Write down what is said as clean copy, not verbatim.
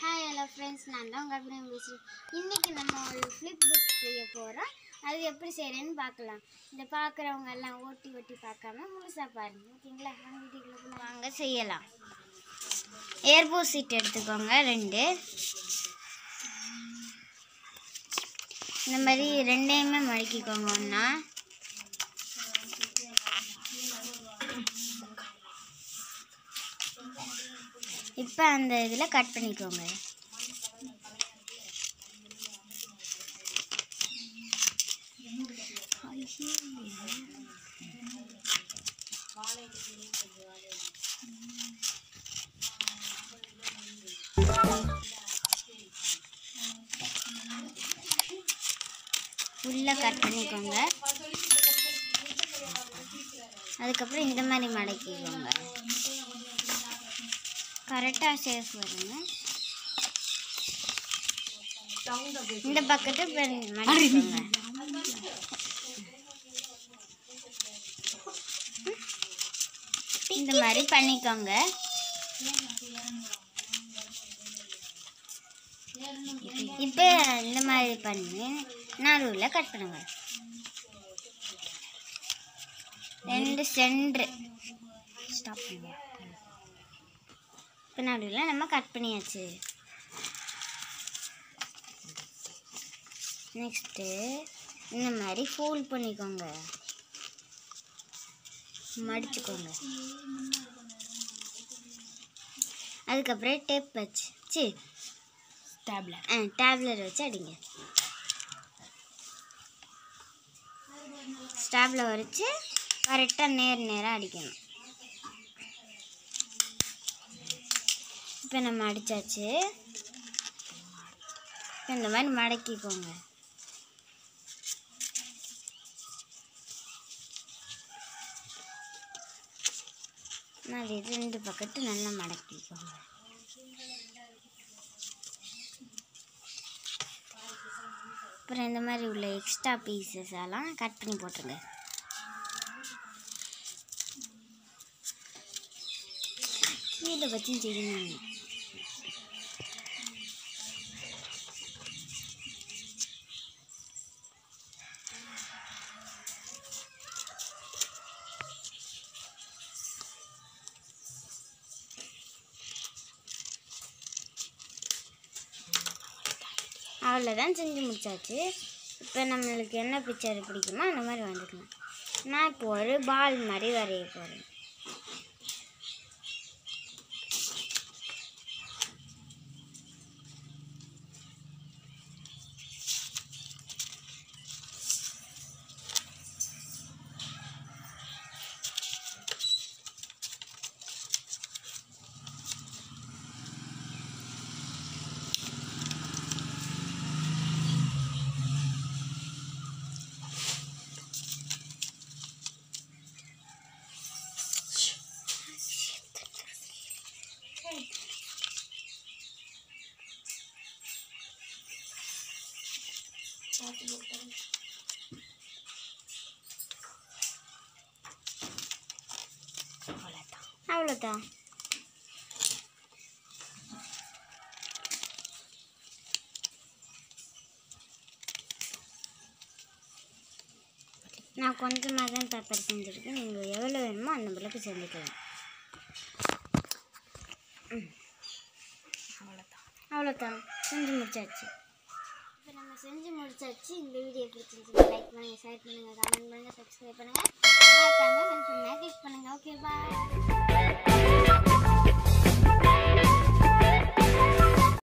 Hi hello friends, நான் தான் உங்க அபிராமி பேசுறேன். இன்னைக்கு நம்ம ஒரு flipbook செய்ய போறோம். அது எப்படி செய்யறேன்னு பார்க்கலாம். இத பார்க்கறவங்க எல்லாம் ஓட்டி பார்க்காம முழுசா பாருங்க. ஓகேங்களா? வாங்க வீடியோக்குள்ள போலாம். வாங்க செய்யலாம். ஏர்போ சீட் எடுத்துக்கோங்க 2. இந்த மாதிரி ரெண்டையுமே மடக்கிக்கோங்க ஒண்ணா. இப்போ அந்த இதில் கட் பண்ணிக்கோங்க. ஃபுல்லாக கட் பண்ணிக்கோங்க. அதுக்கப்புறம் இந்த மாதிரி மடக்கிக்கோங்க. கரெக்டாக சேஃப் வருங்க. இந்த பக்கத்தை மடக்கிக்கோங்க. இந்த மாதிரி பண்ணிக்கோங்க. இப்போ இந்த மாதிரி பண்ணி நடுவில் கட் பண்ணுங்க. 2 சென்டர் ஸ்டாப் பண்ணுங்க. இப்போ நடுவில் நம்ம கட் பண்ணியாச்சு. நெக்ஸ்ட்டு இந்த மாதிரி ஃபோல்ட் பண்ணிக்கோங்க, மடிச்சுக்கோங்க. அதுக்கப்புறம் டேப் வச்சு டேப்லர் வச்சு அடிங்க. ஸ்டாப்லர் வச்சு கரெக்டாக நேராக அடிக்கணும். இப்போ நம்ம அடித்தாச்சு. இந்த மாதிரி மடக்கிக்கோங்க. அது 2 பக்கத்து நல்லா மடக்கிக்கோங்க. அப்புறம் இந்த மாதிரி உள்ள எக்ஸ்ட்ரா பீசஸ் எல்லாம் கட் பண்ணி போட்டுருங்க. கீழே வச்சும் செய்யணும். அவ்வளோதான், செஞ்சு முடிச்சாச்சு. இப்போ நம்மளுக்கு என்ன பிக்சர் பிடிக்குமோ அந்த மாதிரி வந்துக்கலாம். நான் இப்போ ஒரு பால் மாதிரி வரைய போகிறேன். அவ்வளோதான். நான் கொஞ்சமாக தான் பேப்பர் செஞ்சுருக்கேன். நீங்கள் எவ்வளோ வேணுமோ அந்த பிள்ளைக்கு செஞ்சுக்கலாம். அவ்வளோதான், செஞ்சு முடிச்சாச்சு. இப்போ நம்ம செஞ்சு முடிச்சாச்சு. இந்த வீடியோ பிடிச்சிருந்துச்சுன்னா லைக் பண்ணுங்கள், ஷேர் பண்ணுங்கள், கமெண்ட் பண்ணுங்கள், சப்ஸ்கிரைப் பண்ணுங்கள், மறக்காம பெல் பட்டனை கிளிக் பண்ணுங்கள். ஓகே, பாய்.